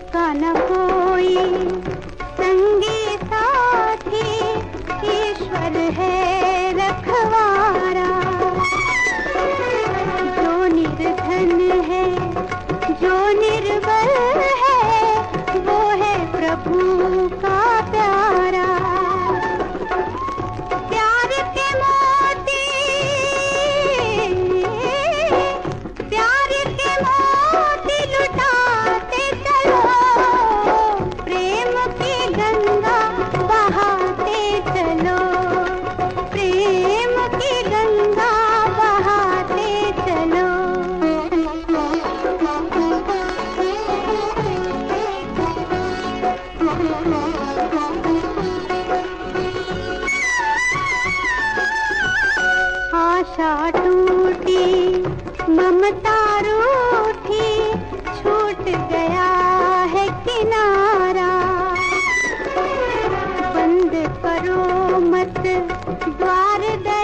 उसका न कोई संगी साथी, ईश्वर है रखवारा। जो निर्धन है, जो निर्बल है, वो है प्रभु का प्यारा। प्यार के मोती, प्यार के मोती लुटाते चलो, प्रेम की गंगा बहाते चलो, प्रेम की गंगा बहाते चलो। आशा टूटी, ममता रूठी, छूट गया है किनारा। बंद करो मत द्वार